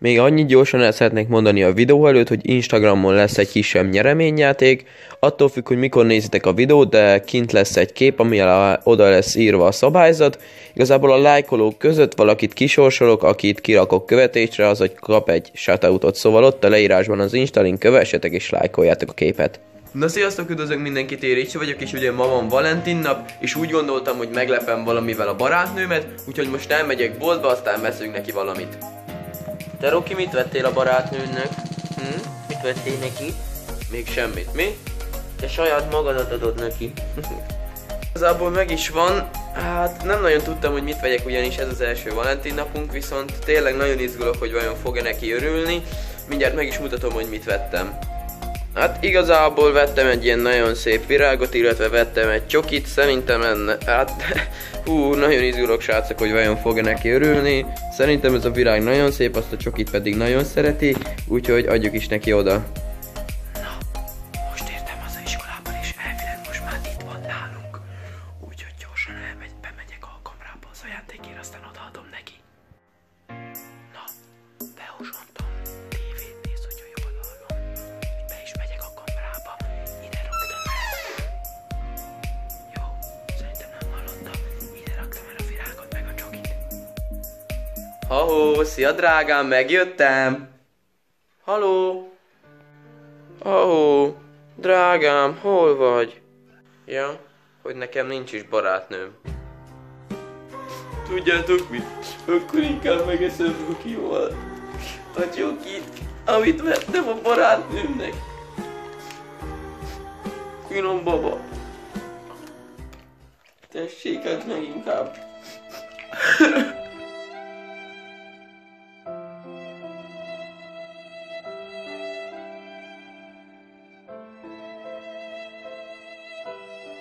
Még annyit gyorsan el szeretnék mondani a videó előtt, hogy Instagramon lesz egy kisebb nyereményjáték. Attól függ, hogy mikor nézitek a videót, de kint lesz egy kép, ami alá oda lesz írva a szabályzat. Igazából a lájkolók között valakit kisorsolok, akit kirakok követésre, az, hogy kap egy shoutoutot, szóval ott a leírásban az Insta link, kövessetek és lájkoljátok a képet. Na sziasztok, üdvözlök mindenkit, én Ricsi vagyok, és ugye ma van Valentin nap, és úgy gondoltam, hogy meglepem valamivel a barátnőmet, úgyhogy most elmegyek boltba, aztán veszünk neki valamit. Te Roki, mit vettél a barátnőnek? Mit vettél neki? Még semmit, mi? Te saját magadat adod neki. Igazából meg is van, hát nem nagyon tudtam, hogy mit vegyek, ugyanis ez az első Valentin napunk, viszont tényleg nagyon izgulok, hogy vajon fog-e neki örülni. Mindjárt meg is mutatom, hogy mit vettem. Hát igazából vettem egy ilyen nagyon szép virágot, illetve vettem egy csokit, szerintem enne, hát nagyon izgulok srácok, hogy vajon fog-e neki örülni. Szerintem ez a virág nagyon szép, azt a csokit pedig nagyon szereti, úgyhogy adjuk is neki oda. Na, most értem az iskolában, és elvileg most már itt van nálunk. Úgyhogy gyorsan bemegyek a kamrába az ajándékért, aztán odaadom neki. Na, behozontam. Tévét néz, hogy jól hallom. Be is megyek a kamrába. Ide raktam el. Jó, szerintem nem hallotta. Ide raktam el a virágot meg a csokit. Ahó, szia drágám, megjöttem! Haló? Ahó, drágám, hol vagy? Ja, hogy nekem nincs is barátnőm. Tudjátok mit? Akkor inkább megeszem Rokival a csokit, amit vettem a barátnőmnek. Finom baba. Tessék, hát meg inkább.